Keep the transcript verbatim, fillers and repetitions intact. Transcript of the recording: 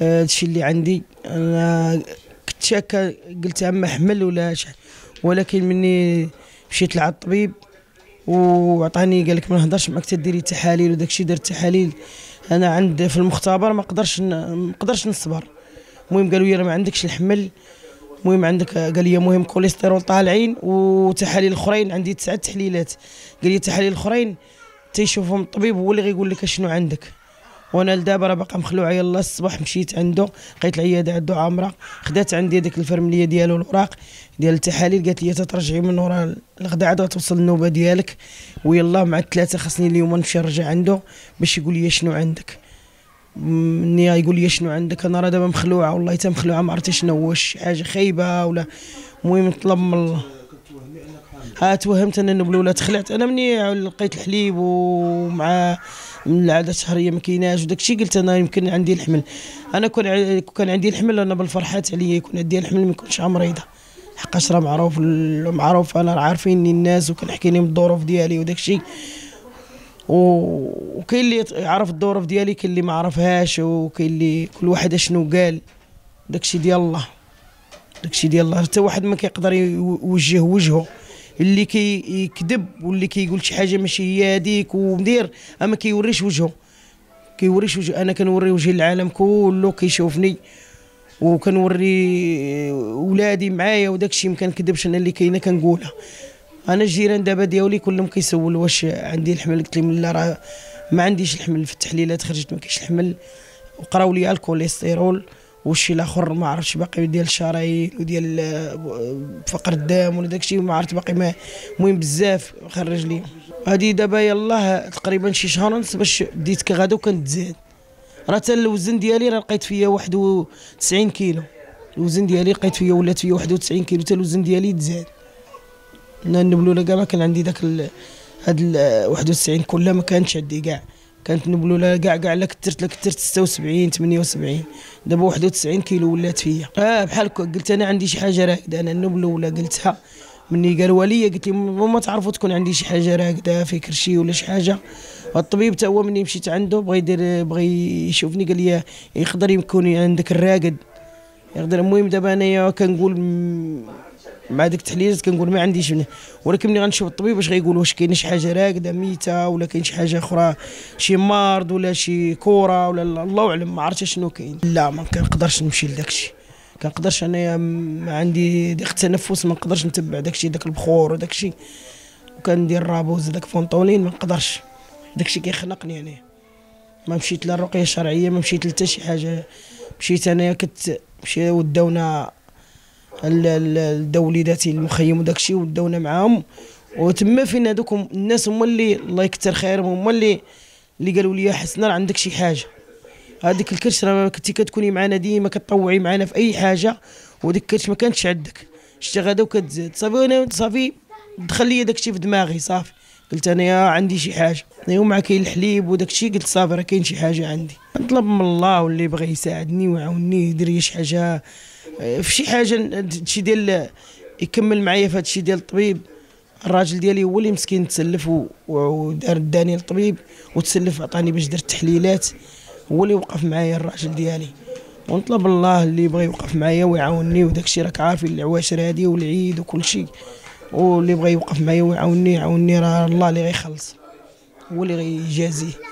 هادشي اللي عندي. انا كنت شاكه قلت اما حمل ولا شحال، ولكن مني مشيت لعند الطبيب وعطاني قال لك ما نهضرش معاك تديري تحاليل وداكشي. درت تحاليل انا عند في المختبر ما قدرش ما نقدرش نصبر. المهم قالوا لي راه ما عندكش الحمل، المهم عندك قال لي مهم كوليسترول طالعين وتحاليل اخرين، عندي تسعه تحليلات. قال لي التحاليل الاخرين تيشوفهم الطبيب هو اللي غيقول لك شنو عندك. وانا لدابا راه باقا مخلوعه. يلا الصباح مشيت عنده، لقيت العياده عنده عامره، خدات عندي هذيك الفرمليه ديالو الاوراق ديال التحاليل. قالت لي تترجعي من ورا الغدا عاد غتوصل النوبه ديالك، ويلا مع الثلاثه خاصني اليوم نمشي نرجع عنده باش يقول لي شنو عندك. مني يقول لي شنو عندك انا راه دابا مخلوعه، والله حتى مخلوعه ما عرفتش شنو هو، شي حاجه خايبه ولا. المهم نطلب من الله. ها توهمت ان النبلوله تخلعت. انا مني لقيت الحليب ومع من العاده الشهريه ما كايناش وداك الشيء، قلت انا يمكن عندي الحمل. انا كون كان عندي الحمل انا بالفرحات عليا يكون عندي الحمل ما نكونش مريضه، حقاش راه معروف معروف انا راه عارفيني الناس وكنحكي لهم الظروف ديالي وداك الشيء. وكاين اللي يعرف الظروف ديالي، كاين اللي ما عرفهاش، وكاين اللي كل واحد اشنو قال. داك الشيء ديال الله، داك الشيء ديال الله. حتى واحد ما كيقدر يوجه وجهه، اللي كيكذب واللي كيقول شي حاجه ماشي هي هذيك ومدير اما كيوريش وجهه، كيوريش وجهه. انا كنوري وجهي للعالم كله كيشوفني، وكنوري ولادي معايا وداك الشيء ما كنكذبش. انا اللي كاينه كنقولها. انا الجيران دابا ديالي كلهم كيسول واش عندي الحمل، قلت لهم لا راه ما عنديش الحمل. في التحليلات خرجت ما كاينش الحمل، وقراو لي الكوليسترول والشيء الاخر ما عرفتش باقي ديال الشرايين وديال فقر الدم ولا داكشي ما عرفت باقي. ما المهم بزاف خرج لي. هادي دابا يلاه تقريبا شي شهر ونص باش بديت كغدا وكنتزاد. راه حتى الوزن ديالي راه لقيت فيا واحد وتسعين كيلو. الوزن ديالي لقيت فيا ولات فيا واحد وتسعين كيلو، حتى الوزن ديالي تزاد. انا النبلوله كاع ما كان عندي داك هاد واحد وتسعين كلها ما كانتش عندي كاع. كانت نبلوله كاع كاع لا كثرت لا كثرت ستة وسبعين ثمانية وسبعين. دابا واحد وتسعين كيلو ولات فيا. اه بحال قلت انا عندي شي حاجه راكده. انا النبلوله قلتها مني قالوا لي، قلت لهم ما تعرفوا تكون عندي شي حاجه راكده في كرشي ولا شي حاجه. الطبيب حتى هو مني مشيت عنده بغى يدير بغى يشوفني قال لي يقدر يكون عندك الراقد يقدر. المهم دابا انايا كنقول مع ديك التحليلات كنقول ما عنديش منه، ولكن ملي غنشوف الطبيب باش غيقول واش كاين شي حاجه راكده ميته ولا كاين شي حاجه اخرى، شي مرض ولا شي كوره ولا الله اعلم ما عرفتش شنو كاين. لا ما كنقدرش نمشي لداكشي، كنقدرش انايا ما عندي ضيق التنفس ما نقدرش نتبع داكشي داك البخور وداكشي، وكندير رابوز داك فونطولين ما نقدرش. داكشي كيخنقني انا. ما مشيت لا الرقيه الشرعيه ما مشيت لتا شي حاجه. مشيت انايا كنت مشي وداونا الدوليداتي المخيم وداك الشيء وداونا معاهم، وتما فين هذوك الناس هما اللي الله يكثر خيرهم هما اللي اللي قالوا لي حسنا راه عندك شي حاجه. هذيك الكرش راه كنتي كتكوني معنا ديما كتطوعي معنا في اي حاجه، وديك الكرش ما كانتش عندك. شتي غدا وكتزاد صافي. انا صافي دخل لي داك الشيء في دماغي صافي. قلت انا عندي شي حاجه. ومع كاين الحليب وداك الشيء قلت صافي راه كاين شي حاجه عندي. نطلب من الله واللي بغى يساعدني ويعاونني يدير لي شي حاجه في شي حاجه شي ديال يكمل معايا في هذا الشيء ديال الطبيب. الراجل ديالي هو اللي مسكين تسلف ودار داني للطبيب وتسلف عطاني باش درت التحليلات، هو اللي وقف معايا الراجل ديالي. ونطلب الله اللي بغى يوقف معايا ويعاونني وداك الشيء راك عارفين العواشر هذه والعيد وكل شيء، واللي بغى يوقف معايا ويعاونني يعاونني راه الله اللي غيخلص هو اللي غيجازيه.